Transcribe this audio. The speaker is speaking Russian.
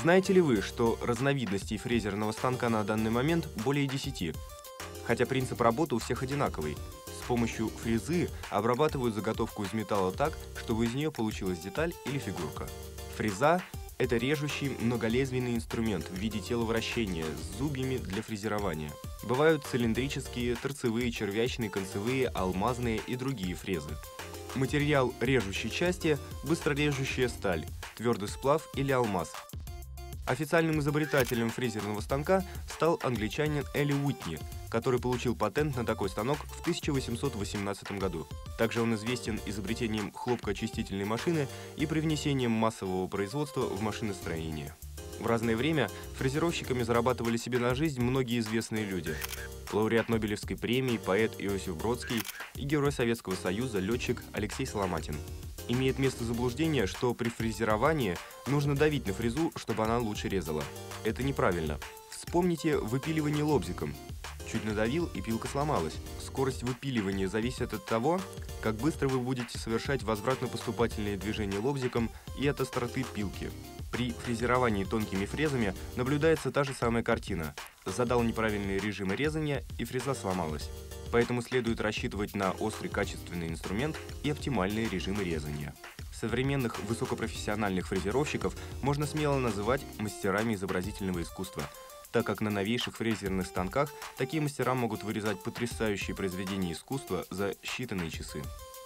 Знаете ли вы, что разновидностей фрезерного станка на данный момент более 10? Хотя принцип работы у всех одинаковый. С помощью фрезы обрабатывают заготовку из металла так, чтобы из нее получилась деталь или фигурка. Фреза – это режущий многолезвийный инструмент в виде тела вращения с зубьями для фрезерования. Бывают цилиндрические, торцевые, червячные, концевые, алмазные и другие фрезы. Материал режущей части – быстрорежущая сталь, твердый сплав или алмаз. Официальным изобретателем фрезерного станка стал англичанин Эли Уитни, который получил патент на такой станок в 1818 году. Также он известен изобретением хлопкоочистительной машины и привнесением массового производства в машиностроение. В разное время фрезеровщиками зарабатывали себе на жизнь многие известные люди. Лауреат Нобелевской премии, поэт Иосиф Бродский и герой Советского Союза, летчик Алексей Соломатин. Имеет место заблуждение, что при фрезеровании нужно давить на фрезу, чтобы она лучше резала. Это неправильно. Вспомните выпиливание лобзиком. Чуть надавил, и пилка сломалась. Скорость выпиливания зависит от того, как быстро вы будете совершать возвратно-поступательные движения лобзиком и от остроты пилки. При фрезеровании тонкими фрезами наблюдается та же самая картина. Задал неправильные режимы резания, и фреза сломалась. Поэтому следует рассчитывать на острый качественный инструмент и оптимальные режимы резания. Современных высокопрофессиональных фрезеровщиков можно смело называть мастерами изобразительного искусства, так как на новейших фрезерных станках такие мастера могут вырезать потрясающие произведения искусства за считанные часы.